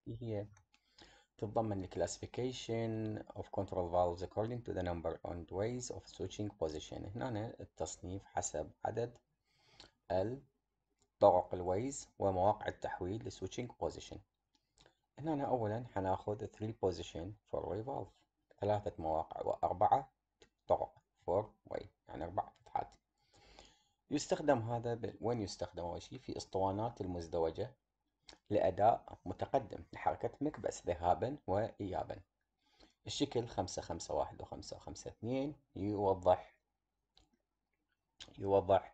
هي تتضمن ال classification of control valves according to the number and ways of switching position. هنا التصنيف حسب عدد طرق الويز ومواقع التحويل ل switching position. هنا أولا حناخذ 3 position for way valve، 3 مواقع و4 طرق for way، يعني 4 فتحات. يستخدم هذا وين يستخدم أول شيء؟ في اسطوانات المزدوجة لأداء متقدم لحركة مكبس ذهابا وإيابا. الشكل 551 و552 يوضح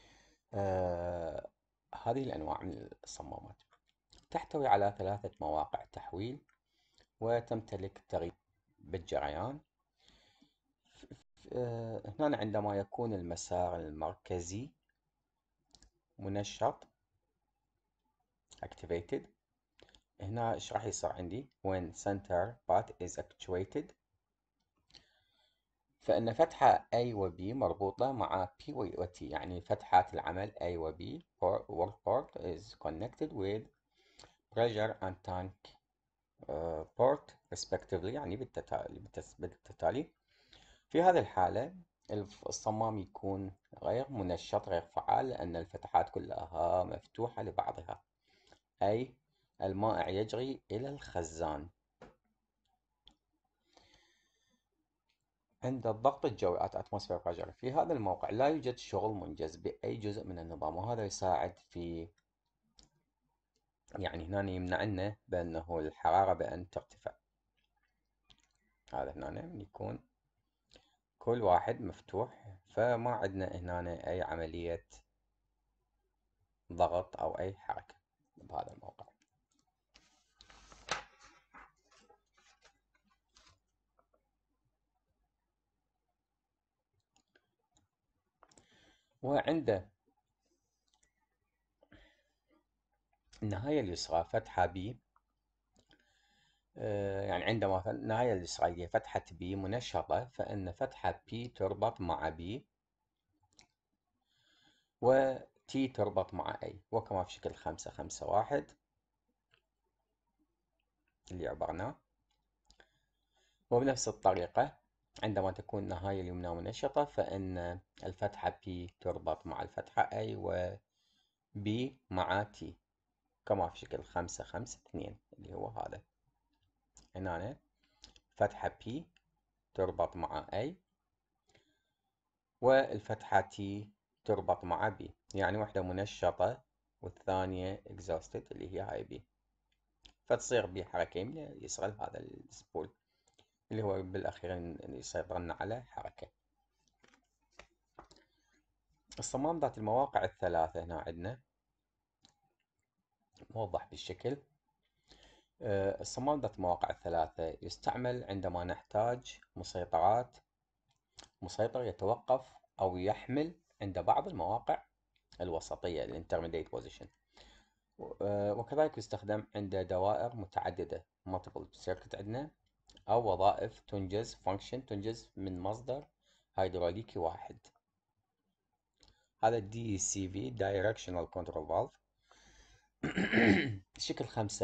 هذه الأنواع من الصمامات. تحتوي على 3 مواقع تحويل وتمتلك تغيير بالجريان. هنا عندما يكون المسار المركزي منشط activated، هنا ايش راح يصير عندي؟ when center part is actuated، فإن فتحة A و B مربوطة مع P و T، يعني فتحات العمل A و B work port is connected with pressure and tank port respectively، يعني بالتالي في هذه الحالة الصمام يكون غير منشط غير فعال، لأن الفتحات كلها مفتوحة لبعضها، أي المائع يجري إلى الخزان. عند الضغط الجوي at atmosphere pressure في هذا الموقع لا يوجد شغل منجز بأي جزء من النظام، وهذا يساعد في يعني هنا يمنعنا بأنه الحرارة بأن ترتفع. هذا هنا يكون كل واحد مفتوح، فما عندنا هنا أي عملية ضغط أو أي حركة بهذا الموقع. وعند النهاية اليسرى فتحة B، يعني عندما النهاية اليسرى هي فتحة B منشطة، فإن فتحة P تربط مع B و T تربط مع A، وكما في شكل 551 اللي عبرناه. وبنفس الطريقة عندما تكون النهاية اليمنى منشطة، فإن الفتحة P تربط مع الفتحة A و B مع T، كما في شكل 552 اللي هو هذا. هنا فتحة P تربط مع A والفتحة T تربط مع B، يعني واحدة منشطة والثانية exhausted اللي هي هاي B، فتصير بحركة يمنى يسرى هذا السبول اللي هو بالأخير يسيطرن على حركة. الصمام ذات المواقع الثلاثة هنا عندنا موضح بالشكل. الصمام ذات المواقع الثلاثة يستعمل عندما نحتاج مسيطر يتوقف أو يحمل عند بعض المواقع الوسطية الانترميديت بوزيشن، وكذلك يستخدم عند دوائر متعددة multiple circuit عندنا، أو وظائف تنجز من مصدر هيدروليكي واحد. هذا DCV Directional Control Valve. شكل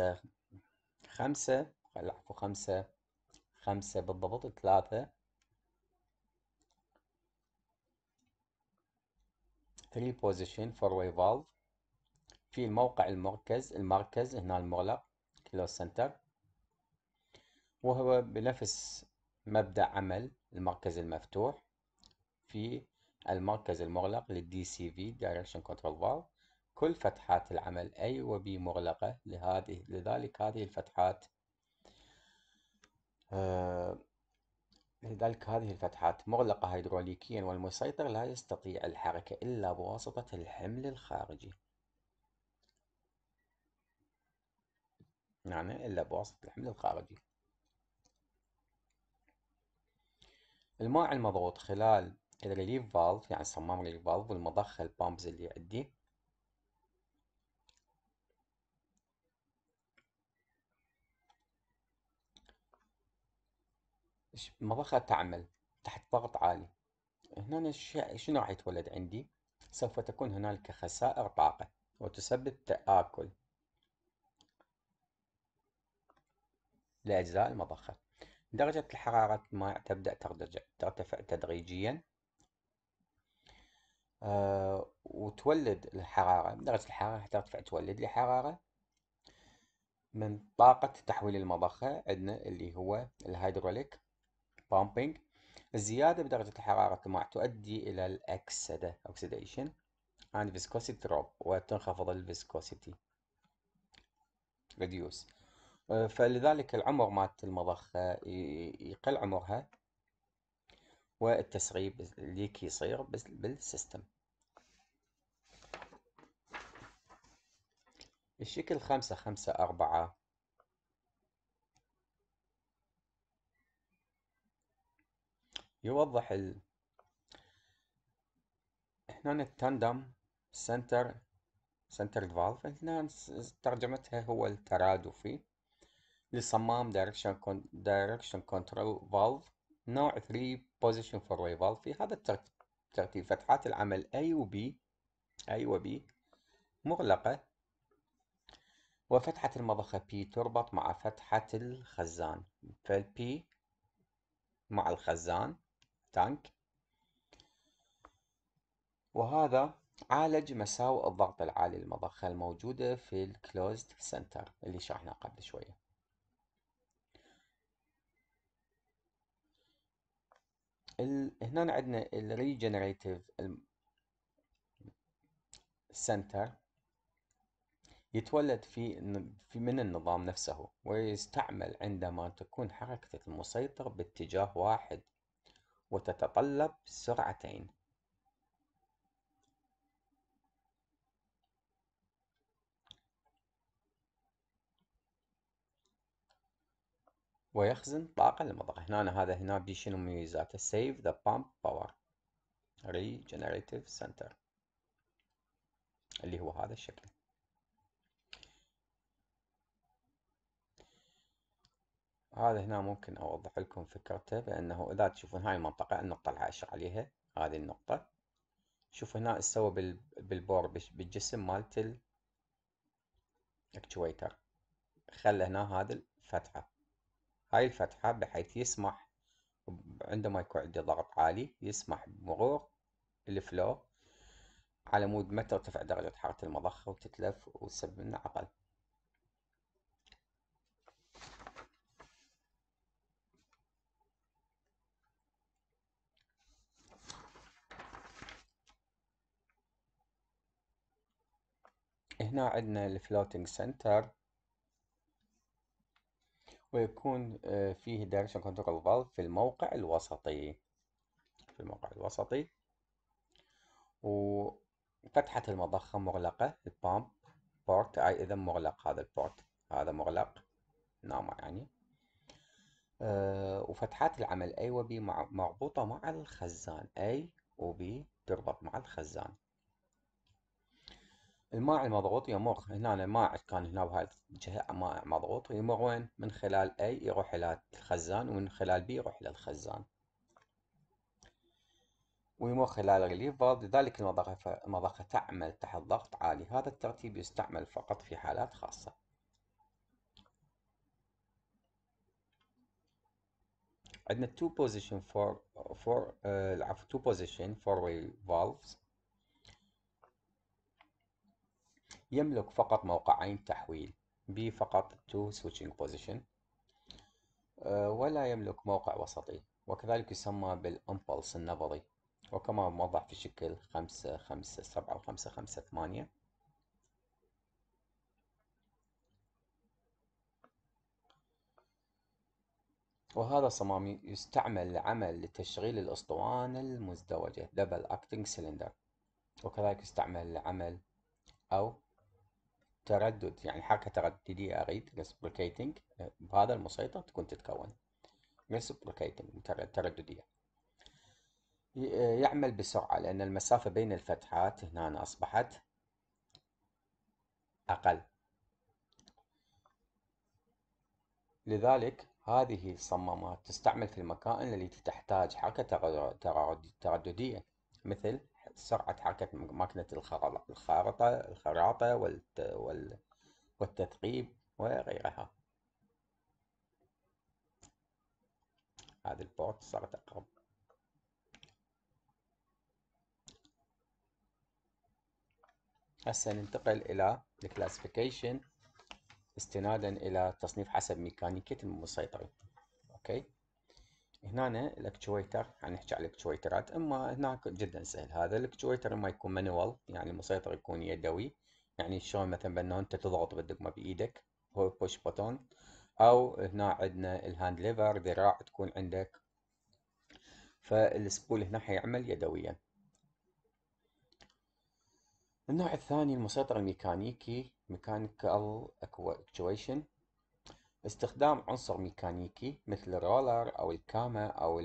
5 بالضبط 3 position for way valve. في الموقع المركز هنا المغلق close center، وهو بنفس مبدأ عمل المركز المفتوح في المركز المغلق للدي سي في Direction Control Valve. كل فتحات العمل A و B مغلقة، لذلك هذه الفتحات مغلقة هيدروليكيا، والمسيطر لا يستطيع الحركة إلا بواسطة الحمل الخارجي، يعني إلا بواسطة الحمل الخارجي. الماء المضغوط خلال الريليف فالف، يعني صمام ريليف فالف، والمضخة البامبز اللي عندي المضخة تعمل تحت ضغط عالي. هنا شنو راح يتولد عندي؟ سوف تكون هنالك خسائر طاقة وتسبب تآكل لأجزاء المضخة. درجة الحرارة الماء تبدأ ترتفع تدريجيا، وتولد الحرارة. درجة الحرارة ترتفع تولد لي حرارة من طاقة تحويل المضخة. عندنا اللي هو الهيدروليك بامبينج. الزيادة بدرجة حرارة الماء تؤدي إلى الأكسدة oxidation and viscosity drop، وتنخفض الفيسكوسيتي reduce. فلذلك العمر مالت المضخة يقل عمرها، والتسريب ليك يصير بالسيستم. الشكل 5-5-4 يوضح هنا التاندم سنتر فالف. هنا ترجمتها هو الترادفي لصمام direction control valve نوع 3 position four-way valve. في هذا الترتيب فتحات العمل A و B مغلقة، وفتحة المضخة P تربط مع فتحة الخزان. فال P مع الخزان تانك. وهذا عالج مساوئ الضغط العالي للمضخة الموجودة في الكلوزد سنتر اللي شرحناه قبل شوية. هنا عندنا الريجنريتيف سنتر يتولد من النظام نفسه، ويستعمل عندما تكون حركة المسيطر باتجاه واحد وتتطلب سرعتين. ويخزن طاقة للمضخة. هنا بدي شنو مميزاته؟ save the pump power regenerative center اللي هو هذا الشكل. هذا هنا ممكن أوضح لكم فكرته، بأنه إذا تشوفون هاي المنطقة، النقطة اللي أشر عليها هذه النقطة، شوفوا هنا استوى بالبور بالجسم مالت الاكتويتر. خلى هنا هذه الفتحة، هاي الفتحة بحيث يسمح عندما يكون عندي ضغط عالي يسمح بمرور الفلو على مود ما ترتفع درجة حرارة المضخة وتتلف وتسبب لنا عطل. هنا عندنا الفلوتنج سنتر، ويكون فيه دايركشن كنترول فالف في الموقع الوسطي. وفتحة المضخة مغلقة، البامب بورت إذا مغلق، هذا البورت هذا مغلق نامع يعني. وفتحات العمل A و B مربوطة مع الخزان. A و B تربط مع الخزان. الماء المضغوط يمر هنا، الماء كان هنا بهاي الجهة ماء مضغوط، يمر وين؟ من خلال A يروح إلى الخزان، ومن خلال B يروح إلى الخزان، ويمر خلال الريليف فالف. لذلك المضخة تعمل تحت ضغط عالي. هذا الترتيب يستعمل فقط في حالات خاصة. عندنا two position two position four way valves يملك فقط موقعين تحويل، B فقط two switching position، ولا يملك موقع وسطي، وكذلك يسمى بالإمبلس النبضي، وكما موضح في شكل 5-5-7 و 5-5-8. وهذا صمام يستعمل لعمل لتشغيل الأسطوانة المزدوجة دبل أكتنج سلندر، وكذلك يستعمل لعمل أو تردد، يعني حركة ترددية أريد reciprocating بهذا المسيطر تكون تتكون reciprocating ترددية. يعمل بسرعة لأن المسافة بين الفتحات هنا أصبحت أقل. لذلك هذه الصمامات تستعمل في المكائن التي تحتاج حركة ترددية، مثل سرعة حركة ماكينة الخراطة والتثقيب وغيرها. هذه البورت صارت أقرب. هسه ننتقل إلى الكلاسيفيكيشن استنادا إلى تصنيف حسب ميكانيكية المسيطرة. أوكي، هنا الاكتويتر، يعني نحكي على الاكتويترات. اما هناك جدا سهل، هذا الاكتويتر اما يكون مانوال يعني المسيطر يكون يدوي، يعني شلون مثلا بانه انت تضغط بالدقمه بايدك، هو بوش بوتون، او هنا عندنا الهاند ليفر ذراع تكون عندك، فالسبول هنا حيعمل يدويا. النوع الثاني المسيطر الميكانيكي، ميكانيكال اكتويشن، استخدام عنصر ميكانيكي مثل الرولر او الكاما او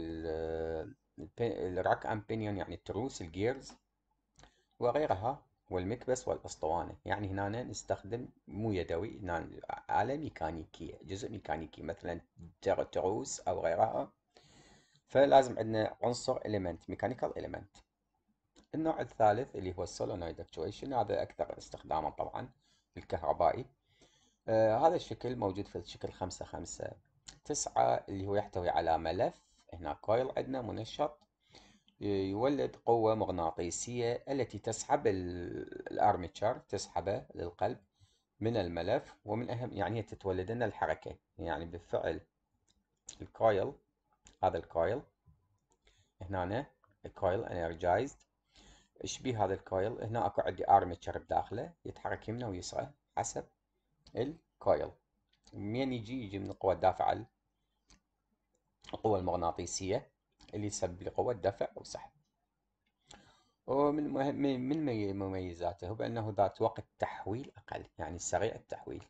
الراك ام بينيون يعني التروس الجيرز وغيرها، والمكبس والاسطوانة. يعني هنا نستخدم مو يدوي، هنا آلة ميكانيكية، جزء ميكانيكي مثلا تروس او غيرها، فلازم عندنا عنصر element mechanical element. النوع الثالث اللي هو السولينويد actuation، هذا اكثر استخداما طبعا الكهربائي. هذا الشكل موجود في الشكل 5 5 9 اللي هو يحتوي على ملف، هنا كويل عندنا منشط يولد قوة مغناطيسية التي تسحب الارمتشر، تسحبه للقلب من الملف، ومن أهم يعني هي تتولد لنا الحركة، يعني بالفعل الكويل، هذا الكويل هنا الكويل انرجايزد، اشبيه هذا الكويل، هنا اكو عندي ارمتشر بداخله يتحرك يمنه ويسره حسب الكويل، من يجي من القوة الدافعة، القوة المغناطيسية اللي تسبب لي قوة دفع أو سحب. ومن من مميزاته بأنه ذات وقت تحويل أقل، يعني سريع التحويل.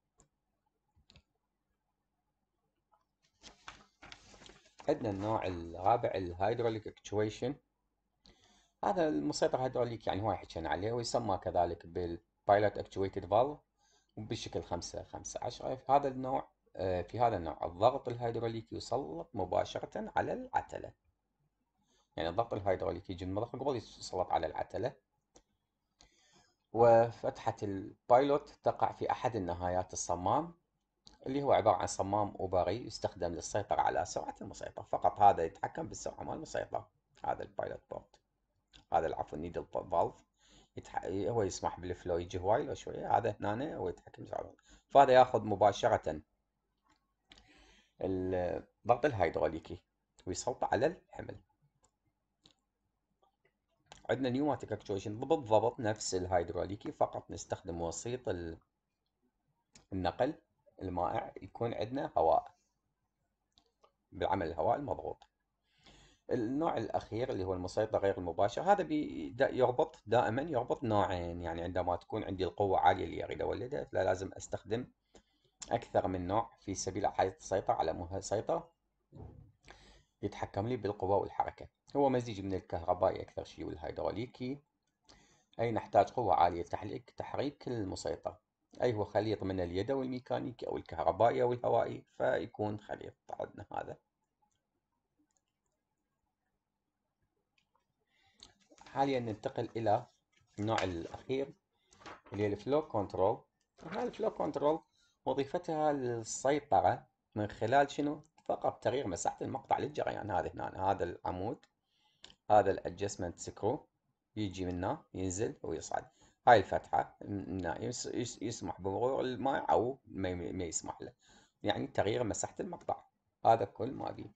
عندنا النوع الرابع الهيدروليك اكتويشن، هذا المسيطر هيدروليك يعني هواي حكينا عليه، ويسمى كذلك بالبايلوت اكتويتد فالف، وبالشكل 5 5 10. في هذا النوع في هذا النوع الضغط الهيدروليكي يسلط مباشرة على العتلة، يعني الضغط الهيدروليكي يجي من المضخة قبل يسلط على العتلة، وفتحة البايلوت تقع في أحد النهايات الصمام، اللي هو عبارة عن صمام أوبري يستخدم للسيطرة على سرعة المسيطر فقط، هذا يتحكم بالسرعة مال المسيطر. هذا البايلوت بورت، هذا العفو النيدل فالف، هو يسمح بالفلو يجي هواي لو شوية، هذا هنا هو يتحكم بالسرعة، فهذا ياخذ مباشرة الضغط الهيدروليكي ويسلطه على الحمل. عندنا نيوماتيك اكتويشن بالضبط نفس الهيدروليكي، فقط نستخدم وسيط النقل المائع، يكون عندنا هواء بعمل الهواء المضغوط. النوع الأخير اللي هو المسيطر غير المباشر، هذا يربط دائما، يربط نوعين، يعني عندما تكون عندي القوة عالية اللي أريد أولدها فلازم أستخدم أكثر من نوع في سبيل السيطرة على مسيطر يتحكم لي بالقوة والحركة. هو مزيج من الكهربائي أكثر شيء والهيدروليكي، أي نحتاج قوة عالية تحريك المسيطر، أي هو خليط من اليدوي الميكانيكي أو الكهربائي أو الهوائي، فيكون خليط عندنا هذا. حاليا ننتقل إلى النوع الأخير اللي هي الفلو كنترول. هنا الفلو كنترول وظيفتها للسيطرة من خلال شنو؟ فقط تغيير مساحة المقطع للجريان. هذا هنا هذا العمود، هذا الادجستمنت سكرو يجي منه ينزل ويصعد، هاي الفتحة يسمح بمرور الماء أو ما يسمح له، يعني تغيير مساحة المقطع، هذا كل ما بيه.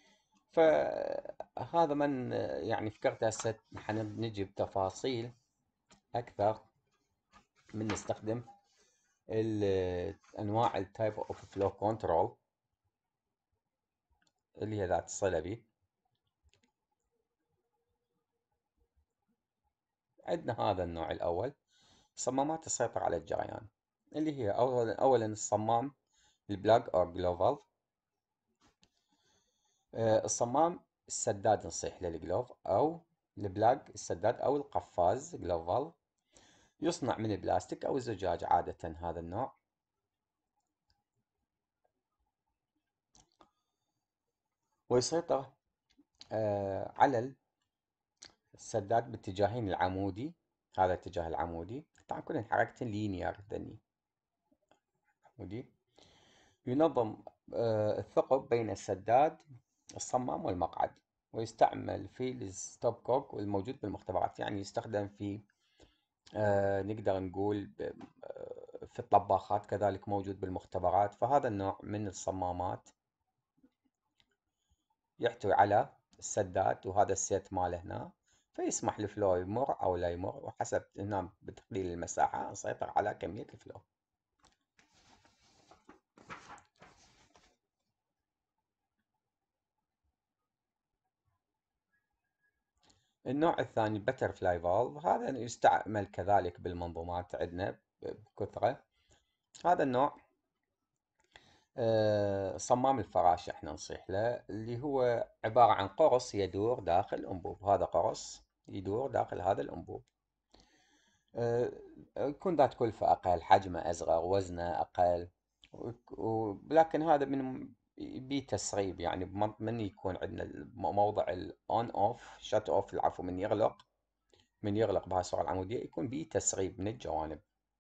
فهذا من يعني فكرت هسه حنجي بتفاصيل أكثر من نستخدم أنواع التايب اوف فلو كنترول اللي هي ذات الصلة بيه. عندنا هذا النوع الأول، صمامات السيطرة على الجريان، اللي هي أولا الصمام البلاج أو جلوفال، الصمام السداد نصيح للجلوف، أو البلاج السداد، أو القفاز جلوفال، يصنع من البلاستيك أو الزجاج عادة هذا النوع. ويسيطر على السداد باتجاهين، العمودي، هذا الاتجاه العمودي، طبعا كلهن حركتين لينير ذني عمودي، ينظم الثقب بين السداد الصمام والمقعد. ويستعمل في الستوب كوك والموجود بالمختبرات، يعني يستخدم في نقدر نقول في الطباخات، كذلك موجود بالمختبرات. فهذا النوع من الصمامات يحتوي على السداد، وهذا السيت ماله هنا، فيسمح الفلو يمر أو لا يمر، وحسب هنا بتقليل المساحة نسيطر على كمية الفلو. النوع الثاني بترفلاي فالف، هذا يستعمل كذلك بالمنظومات عندنا بكثرة. هذا النوع صمام الفراشة احنا نصيح له، اللي هو عبارة عن قرص يدور داخل أنبوب. هذا قرص يدور داخل هذا الأنبوب. آه، يكون ذات كلفة أقل، حجمه أصغر، وزنه أقل. لكن هذا من بيه تسريب، يعني من يكون عندنا موضع الأون أوف شت أوف، العفو، من يغلق بهاي الصورة العمودية، يكون بيه تسريب من الجوانب.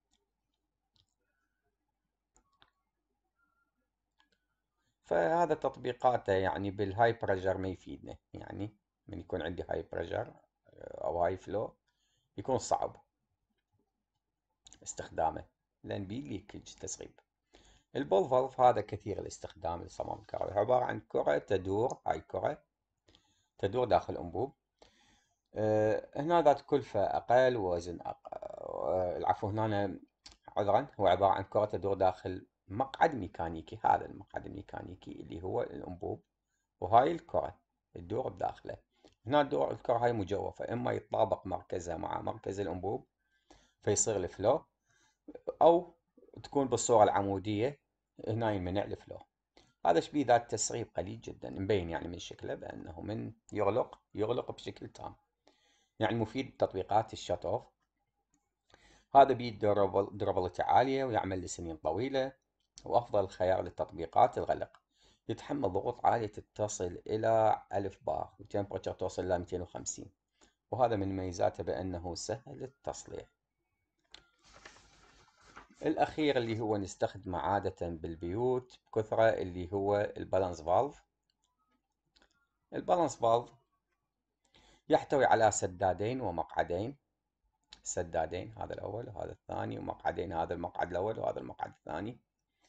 فهذا تطبيقاته يعني بالهاي بريشر ما يفيدنا، يعني من يكون عندي هاي بريشر أو هاي فلو يكون صعب استخدامه، لأن بيه ليكج تسريب. البول فالف هذا كثير الاستخدام للصمام الكهربائي، عبارة عن كرة تدور، هاي كرة تدور داخل أنبوب. هنا ذات كلفة أقل، ووزن العفو، هنا عذرا، هو عبارة عن كرة تدور داخل مقعد ميكانيكي. هذا المقعد الميكانيكي اللي هو الأنبوب، وهاي الكرة تدور بداخله. هنا تدور الكرة هاي مجوفة، إما يتطابق مركزها مع مركز الأنبوب فيصير الفلو، أو تكون بالصورة العمودية، هنا ينمنع الفلو. هذا شبيه ذات تسريب قليل جدا، مبين يعني من شكله بأنه من يغلق بشكل تام، يعني مفيد بتطبيقات الشت اوف. هذا بيه durability عالية، ويعمل لسنين طويلة، وأفضل خيار للتطبيقات الغلق. يتحمل ضغوط عالية تصل إلى 1000 بار، وتمبرتشر توصل إلى 250، وهذا من ميزاته بأنه سهل التصليح. الأخير اللي هو نستخدمه عادة بالبيوت بكثرة، اللي هو البالانس فالف. البالانس فالف يحتوي على سدادين ومقعدين. سدادين، هذا الأول وهذا الثاني، ومقعدين، هذا المقعد الأول وهذا المقعد الثاني.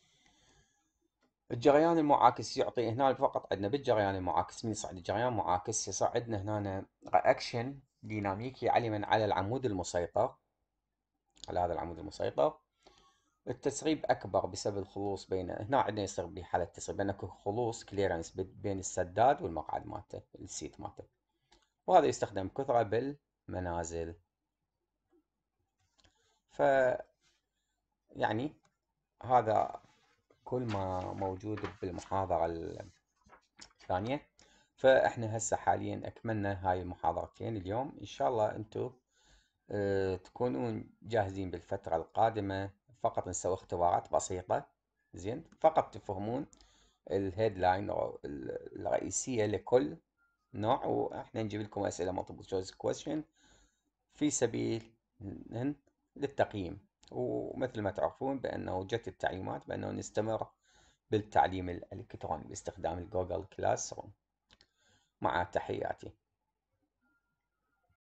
الجريان المعاكس يعطي هنا فقط، عندنا بالجريان المعاكس من يصعد الجريان معاكس يصير عندنا هنا رياكشن ديناميكي على العمود المسيطر، على هذا العمود المسيطر. التسريب أكبر بسبب الخلوص بين، هنا عندنا يصير بحالة تسريب بين خلوص كليرنس بين السداد والمقعد مالته، السيت مالته. وهذا يستخدم بكثرة بالمنازل. ف يعني هذا كل ما موجود بالمحاضرة الثانية. فاحنا هسه حاليا اكملنا هاي المحاضرتين اليوم. ان شاء الله انتم تكونون جاهزين بالفترة القادمة، فقط نسوي اختبارات بسيطة، زين، فقط تفهمون الهيدلاين او الرئيسية لكل نوع، واحنا نجيب لكم اسئلة multiple choice question في سبيل للتقييم. ومثل ما تعرفون بأنه جت التعليمات بأنه نستمر بالتعليم الإلكتروني باستخدام الجوجل كلاس روم. مع تحياتي.